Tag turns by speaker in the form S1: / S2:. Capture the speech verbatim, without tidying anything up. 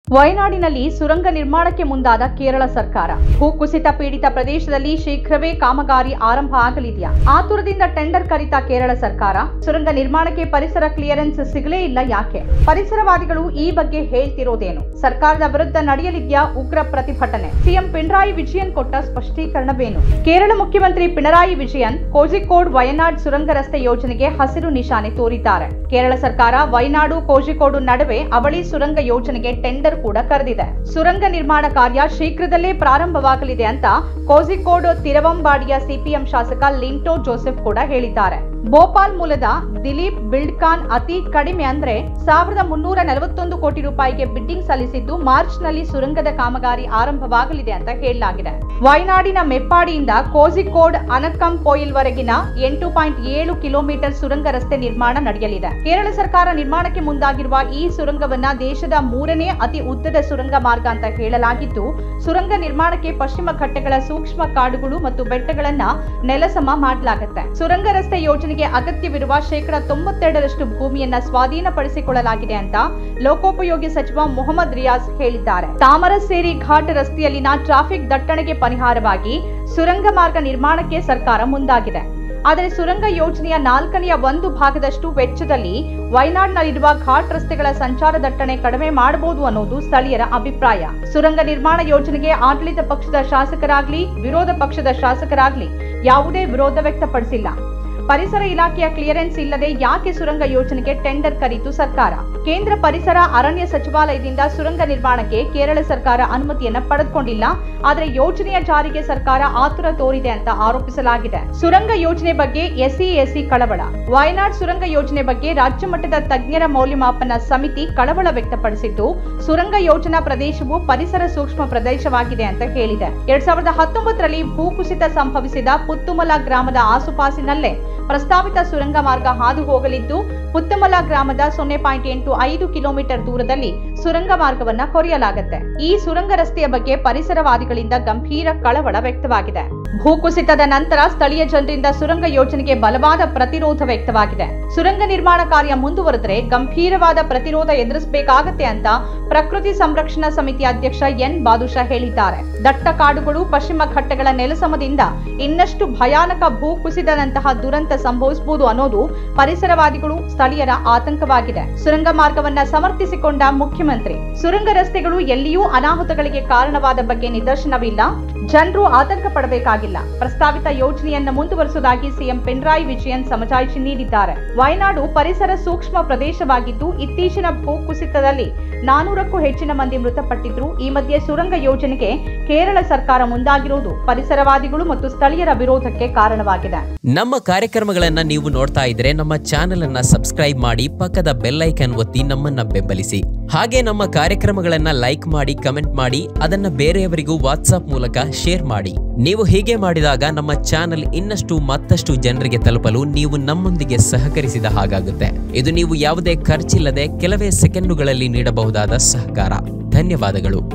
S1: ವಯನಾಡಿನಲ್ಲಿ ಸುರಂಗ ನಿರ್ಮಾಣಕ್ಕೆ ಮುಂದಾದ ಕೇರಳ ಸರ್ಕಾರ. ಭೂಕುಸಿತ ಪೀಡಿತ ಪ್ರದೇಶದಲ್ಲಿ ಶೀಘ್ರವೇ ಕಾಮಗಾರಿ ಆರಂಭ ಆಗಲಿದೆಯಾ? ಆತುರದಿಂದ ಟೆಂಡರ್ ಕರೆದ ಕೇರಳ ಸರ್ಕಾರ. ಸುರಂಗ ನಿರ್ಮಾಣಕ್ಕೆ ಪರಿಸರ ಕ್ಲಿಯರೆನ್ಸ್ ಸಿಗಲೇ ಇಲ್ಲ ಯಾಕೆ? ಪರಿಸರವಾದಿಗಳು ಈ ಬಗ್ಗೆ ಹೇಳ್ತಿರೋದೇನು? ಸರ್ಕಾರದ ವಿರುದ್ಧ ನಡೆಯಲಿದೆಯಾ ಉಗ್ರ ಪ್ರತಿಭಟನೆ? ಸಿಎಂ ಪಿಣರಾಯಿ ವಿಜಯನ್ ಕೊಟ್ಟ ಸ್ಪಷ್ಟೀಕರಣವೇನು? ಕೇರಳ ಮುಖ್ಯಮಂತ್ರಿ ಪಿಣರಾಯಿ ವಿಜಯನ್ ಕೋಜಿಕೋಡ್ ವಯನಾಡ್ ಸುರಂಗ ರಸ್ತೆ ಯೋಜನೆಗೆ ಹಸಿರು ನಿಶಾನೆ ತೋರಿದ್ದಾರೆ. ಕೇರಳ ಸರ್ಕಾರ ವಯನಾಡು ಕೋಜಿಕೋಡು ನಡುವೆ ಅವಳಿ ಸುರಂಗ ಯೋಜನೆಗೆ ಟೆಂಡರ್ ಕೂಡ ಕರೆದಿದೆ. ಸುರಂಗ ನಿರ್ಮಾಣ ಕಾರ್ಯ ಶೀಘ್ರದಲ್ಲೇ ಪ್ರಾರಂಭವಾಗಲಿದೆ ಅಂತ ಕೋಜಿಕೋಡ್ ತಿರವಂಬಾಡಿಯ ಸಿಪಿಎಂ ಶಾಸಕ ಲಿಂಟೋ ಜೋಸೆಫ್ ಕೂಡ ಹೇಳಿದ್ದಾರೆ. ಭೋಪಾಲ್ ಮೂಲದ ದಿಲೀಪ್ ಬಿಲ್ಡ್ಕಾನ್ ಅತಿ ಕಡಿಮೆ ಅಂದ್ರೆ ಸಾವಿರದ ಮುನ್ನೂರ ನಲವತ್ತೊಂದು ಕೋಟಿ ರೂಪಾಯಿಗೆ ಬಿಡ್ಡಿಂಗ್ ಸಲ್ಲಿಸಿದ್ದು ಮಾರ್ಚ್ ನಲ್ಲಿ ಸುರಂಗದ ಕಾಮಗಾರಿ ಆರಂಭವಾಗಲಿದೆ ಅಂತ ಹೇಳಲಾಗಿದೆ. ವಯನಾಡಿನ ಮೆಪ್ಪಾಡಿಯಿಂದ ಕೋಜಿಕೋಡ್ ಅನಕಂಪೊಯಿಲ್ ವರೆಗಿನ ಎಂಟು ಪಾಯಿಂಟ್ ಏಳು ಕಿಲೋಮೀಟರ್ ಸುರಂಗ ರಸ್ತೆ ನಿರ್ಮಾಣ ನಡೆಯಲಿದೆ. ಕೇರಳ ಸರ್ಕಾರ ನಿರ್ಮಾಣಕ್ಕೆ ಮುಂದಾಗಿರುವ ಈ ಸುರಂಗವನ್ನ ದೇಶದ ಮೂರನೇ ಅತಿ ಉದ್ದದ ಸುರಂಗ ಮಾರ್ಗ ಅಂತ ಹೇಳಲಾಗಿದ್ದು, ಸುರಂಗ ನಿರ್ಮಾಣಕ್ಕೆ ಪಶ್ಚಿಮ ಘಟ್ಟಗಳ ಸೂಕ್ಷ್ಮ ಕಾಡುಗಳು ಮತ್ತು ಬೆಟ್ಟಗಳನ್ನ ನೆಲಸಮ ಮಾಡಲಾಗುತ್ತೆ. ಸುರಂಗ ರಸ್ತೆ ಯೋಜನೆಗೆ ಅಗತ್ಯವಿರುವ ಶೇಕಡಾ ತೊಂಬತ್ತೆರಡರಷ್ಟು ಭೂಮಿಯನ್ನ ಸ್ವಾಧೀನಪಡಿಸಿಕೊಳ್ಳಲಾಗಿದೆ ಅಂತ ಲೋಕೋಪಯೋಗಿ ಸಚಿವ ಮೊಹಮ್ಮದ್ ರಿಯಾಜ್ ಹೇಳಿದ್ದಾರೆ. ತಾಮರಸೇರಿ ಘಾಟ್ ರಸ್ತೆಯಲ್ಲಿನ ಟ್ರಾಫಿಕ್ ದಟ್ಟಣೆಗೆ ಪರಿಹಾರವಾಗಿ ಸುರಂಗ ಮಾರ್ಗ ನಿರ್ಮಾಣಕ್ಕೆ ಸರ್ಕಾರ ಮುಂದಾಗಿದೆ. ಆದರೆ ಸುರಂಗ ಯೋಜನೆಯ ನಾಲ್ಕನೆಯ ಒಂದು ಭಾಗದಷ್ಟು ವೆಚ್ಚದಲ್ಲಿ ವಯನಾಡ್ನಲ್ಲಿರುವ ಘಾಟ್ ರಸ್ತೆಗಳ ಸಂಚಾರ ದಟ್ಟಣೆ ಕಡಿಮೆ ಮಾಡಬಹುದು ಅನ್ನೋದು ಸ್ಥಳೀಯರ ಅಭಿಪ್ರಾಯ. ಸುರಂಗ ನಿರ್ಮಾಣ ಯೋಜನೆಗೆ ಆಡಳಿತ ಪಕ್ಷದ ಶಾಸಕರಾಗ್ಲಿ ವಿರೋಧ ಪಕ್ಷದ ಶಾಸಕರಾಗ್ಲಿ ಯಾವುದೇ ವಿರೋಧ ವ್ಯಕ್ತಪಡಿಸಿಲ್ಲ. ಪರಿಸರ ಇಲಾಖೆಯ ಕ್ಲಿಯರೆನ್ಸ್ ಇಲ್ಲದೆ ಯಾಕೆ ಸುರಂಗ ಯೋಜನೆಗೆ ಟೆಂಡರ್ ಕರೆಯಿತು ಸರ್ಕಾರ? ಕೇಂದ್ರ ಪರಿಸರ ಅರಣ್ಯ ಸಚಿವಾಲಯದಿಂದ ಸುರಂಗ ನಿರ್ಮಾಣಕ್ಕೆ ಕೇರಳ ಸರ್ಕಾರ ಅನುಮತಿಯನ್ನ ಪಡೆದುಕೊಂಡಿಲ್ಲ. ಆದರೆ ಯೋಜನೆಯ ಜಾರಿಗೆ ಸರ್ಕಾರ ಆತುರ ತೋರಿದೆ ಅಂತ ಆರೋಪಿಸಲಾಗಿದೆ. ಸುರಂಗ ಯೋಜನೆ ಬಗ್ಗೆ ಎಸ್ಸಿ ಎಸ್ಸಿ ಕಳವಳ. ವಯನಾಡ್ ಸುರಂಗ ಯೋಜನೆ ಬಗ್ಗೆ ರಾಜ್ಯ ಮಟ್ಟದ ತಜ್ಞರ ಮೌಲ್ಯಮಾಪನ ಸಮಿತಿ ಕಳವಳ ವ್ಯಕ್ತಪಡಿಸಿದ್ದು, ಸುರಂಗ ಯೋಜನಾ ಪ್ರದೇಶವು ಪರಿಸರ ಸೂಕ್ಷ್ಮ ಪ್ರದೇಶವಾಗಿದೆ ಅಂತ ಹೇಳಿದೆ. ಎರಡ್ ಸಾವಿರದ ಹತ್ತೊಂಬತ್ತರಲ್ಲಿ ಭೂಕುಸಿತ ಸಂಭವಿಸಿದ ಪುತ್ತುಮಲ ಗ್ರಾಮದ ಆಸುಪಾಸಿನಲ್ಲೇ ಪ್ರಸ್ತಾವಿತ ಸುರಂಗ ಮಾರ್ಗ ಹಾದು ಹೋಗಲಿದ್ದು, ಪುತ್ತಮಲ ಗ್ರಾಮದ ಸೊನ್ನೆ ಪಾಯಿಂಟ್ ಎಂಟು ಐದು ಕಿಲೋಮೀಟರ್ ದೂರದಲ್ಲಿ ಸುರಂಗ ಮಾರ್ಗವನ್ನ ಕೊರೆಯಲಾಗುತ್ತೆ. ಈ ಸುರಂಗ ರಸ್ತೆಯ ಬಗ್ಗೆ ಪರಿಸರವಾದಿಗಳಿಂದ ಗಂಭೀರ ಕಳವಳ ವ್ಯಕ್ತವಾಗಿದೆ. ಭೂಕುಸಿತದ ನಂತರ ಸ್ಥಳೀಯ ಜನರಿಂದ ಸುರಂಗ ಯೋಜನೆಗೆ ಬಲವಾದ ಪ್ರತಿರೋಧ ವ್ಯಕ್ತವಾಗಿದೆ. ಸುರಂಗ ನಿರ್ಮಾಣ ಕಾರ್ಯ ಮುಂದುವರೆದರೆ ಗಂಭೀರವಾದ ಪ್ರತಿರೋಧ ಎದುರಿಸಬೇಕಾಗತ್ತೆ ಅಂತ ಪ್ರಕೃತಿ ಸಂರಕ್ಷಣಾ ಸಮಿತಿ ಅಧ್ಯಕ್ಷ ಎನ್ ಬಾದುಷಾ ಹೇಳಿದ್ದಾರೆ. ದಟ್ಟ ಕಾಡುಗಳು, ಪಶ್ಚಿಮ ಘಟ್ಟಗಳ ನೆಲಸಮದಿಂದ ಇನ್ನಷ್ಟು ಭಯಾನಕ ಭೂಕುಸಿತದಂತಹ ದುರಂತ ಸಂಭವಿಸಬಹುದು ಅನ್ನೋದು ಪರಿಸರವಾದಿಗಳು ಸ್ಥಳೀಯರ ಆತಂಕವಾಗಿದೆ. ಸುರಂಗ ಮಾರ್ಗವನ್ನ ಸಮರ್ಥಿಸಿಕೊಂಡ ಮುಖ್ಯಮಂತ್ರಿ, ಸುರಂಗ ರಸ್ತೆಗಳು ಎಲ್ಲಿಯೂ ಅನಾಹುತಗಳಿಗೆ ಕಾರಣವಾದ ಬಗ್ಗೆ ನಿದರ್ಶನವಿಲ್ಲ, ಜನರು ಆತಂಕ ಪಡಬೇಕಾಗಿಲ್ಲ. ಪ್ರಸ್ತಾವಿತ ಯೋಜನೆಯನ್ನು ಮುಂದುವರಿಸುವುದಾಗಿ ಸಿಎಂ ಪಿಣರಾಯಿ ವಿಜಯನ್ ಸಮಜಾಯಿಷಿ ನೀಡಿದ್ದಾರೆ. ವಯನಾಡು ಪರಿಸರ ಸೂಕ್ಷ್ಮ ಪ್ರದೇಶವಾಗಿದ್ದು, ಇತ್ತೀಚಿನ ಭೂಕುಸಿತದಲ್ಲಿ ನಾನೂರಕ್ಕೂ ಹೆಚ್ಚಿನ ಮಂದಿ ಮೃತಪಟ್ಟಿದ್ರು. ಈ ಮಧ್ಯೆ ಸುರಂಗ ಯೋಜನೆಗೆ ಕೇರಳ ಸರ್ಕಾರ ಮುಂದಾಗಿರುವುದು ಪರಿಸರವಾದಿಗಳು ಮತ್ತು ಸ್ಥಳೀಯರ ವಿರೋಧಕ್ಕೆ ಕಾರಣವಾಗಿದೆ.
S2: ನಮ್ಮ ಕಾರ್ಯಕ್ರಮಗಳನ್ನ ನೀವು ನೋಡ್ತಾ ಇದ್ರೆ ನಮ್ಮ ಚಾನೆಲ್ ಅನ್ನ ಸಬ್ಸ್ಕ್ರೈಬ್ ಮಾಡಿ, ಪಕ್ಕದ ಬೆಲ್ ಐಕಾನ್ ಒತ್ತಿ ನಮ್ಮನ್ನ ಬೆಂಬಲಿಸಿ. ಹಾಗೆ ನಮ್ಮ ಕಾರ್ಯಕ್ರಮಗಳನ್ನ ಲೈಕ್ ಮಾಡಿ, ಕಮೆಂಟ್ ಮಾಡಿ, ಅದನ್ನ ಬೇರೆಯವರಿಗೂ ವಾಟ್ಸ್ಆಪ್ ಮೂಲಕ ಶೇರ್ ಮಾಡಿ. ನೀವು ಹೀಗೆ ಮಾಡಿದಾಗ ನಮ್ಮ ಚಾನೆಲ್ ಇನ್ನಷ್ಟು ಮತ್ತಷ್ಟು ಜನರಿಗೆ ತಲುಪಲು ನೀವು ನಮ್ಮೊಂದಿಗೆ ಸಹಕರಿಸಿದ ಹಾಗಾಗುತ್ತೆ. ಇದು ನೀವು ಯಾವುದೇ ಖರ್ಚಿಲ್ಲದೆ ಕೆಲವೇ ಸೆಕೆಂಡುಗಳಲ್ಲಿ ನೀಡಬಹುದಾದ ಸಹಕಾರ. ಧನ್ಯವಾದಗಳು.